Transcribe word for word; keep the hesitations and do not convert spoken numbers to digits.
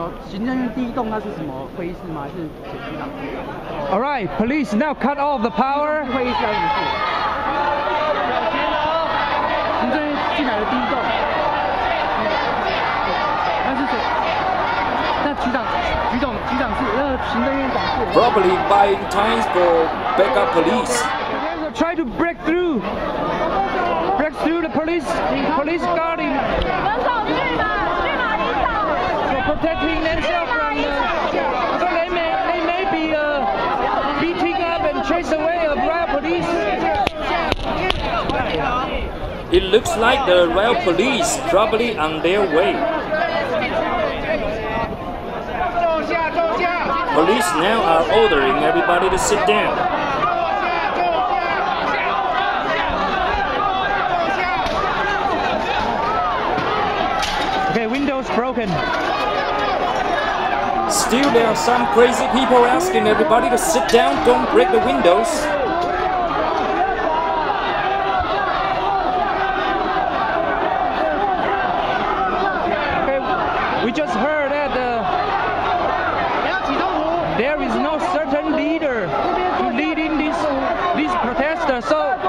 All right, police now cut off the power. 会议室要什么事？行政院进来的第一栋，那是谁？那局长、局长、局长室，那行政院长室。 Probably buying time for backup police. Try to break through, break through the police, police guarding. So protecting themselves from the, so they may, they may be uh, beating up and chase away a riot police. It looks like the riot police probably on their way. Police now are ordering everybody to sit down. Okay, windows broken. Still, there are some crazy people asking everybody to sit down, don't break the windows. Okay, we just heard that uh, there is no certain leader to lead in this these protesters. So